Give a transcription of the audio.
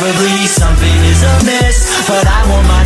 Probably something is amiss, but I want my